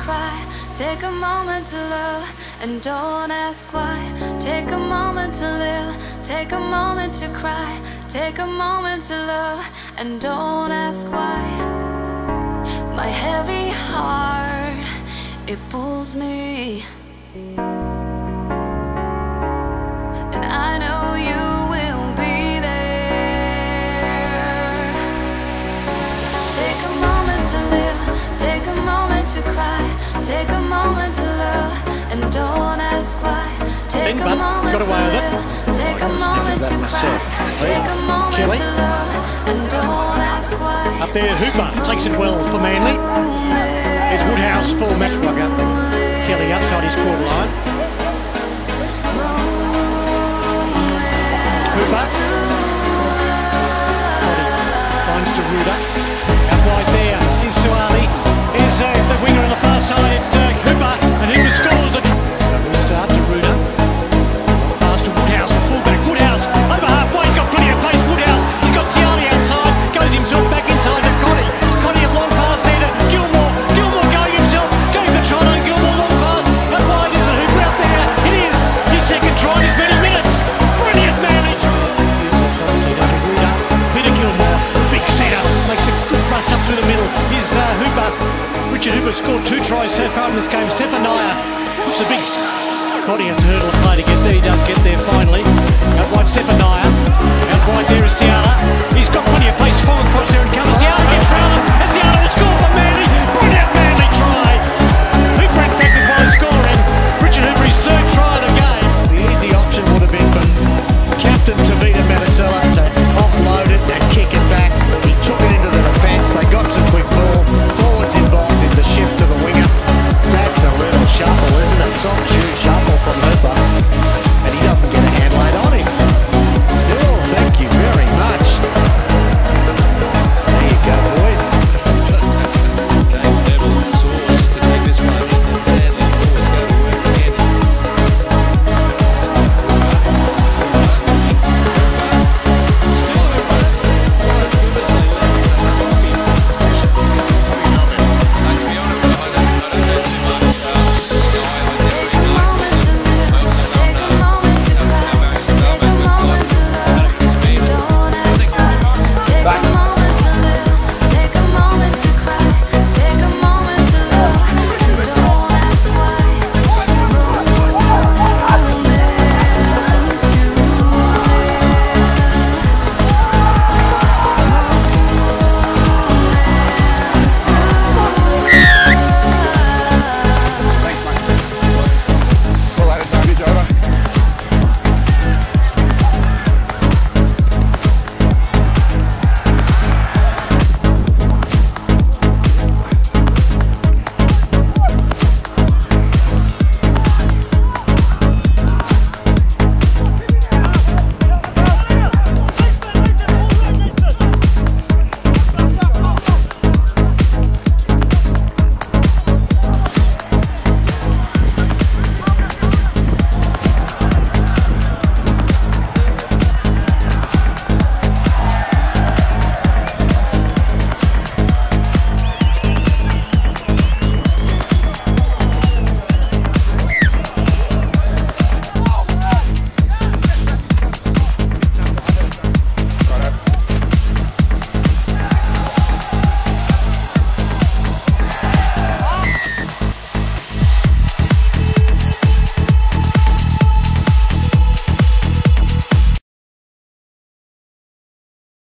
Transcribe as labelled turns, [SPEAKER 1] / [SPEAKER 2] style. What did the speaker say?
[SPEAKER 1] cry, take a moment to love, and don't ask why. Take a moment to live, take a moment to cry, take a moment to love, and don't ask why. My heavy heart, it pulls me, and I know you will be there. Take a moment to live, take a moment to cry, take a moment to love, and don't ask why. Take a moment to live, take a moment to cry, take a moment to love, and don't ask why.
[SPEAKER 2] Up there, Hooper takes it well for Manly. It's Woodhouse for match rugger. Kelly outside his quarter line. Hooper. Finds to Ruder. Out wide there is Suali. Is the winger on the far side. It's Hooper, and Hooper scores it. So we'll start to Ruder. Pass to Woodhouse, the fullback. Woodhouse over halfway. He's got plenty of pace. Woodhouse. He's got Ciali outside. Goes himself back inside to Connie. Connie a long pass there to Gilmore. Gilmore going himself. Going for Toronto. Gilmore long pass. Out wide is a Hooper out there. It is his second try in as many minutes. Brilliant manage. Peter Gilmore, big centre, makes a good thrust up through the middle. Here's Hooper. Richard Hooper scored 2 tries so far in this game. Zephaniah puts a big... Connie has to hurdle a play to get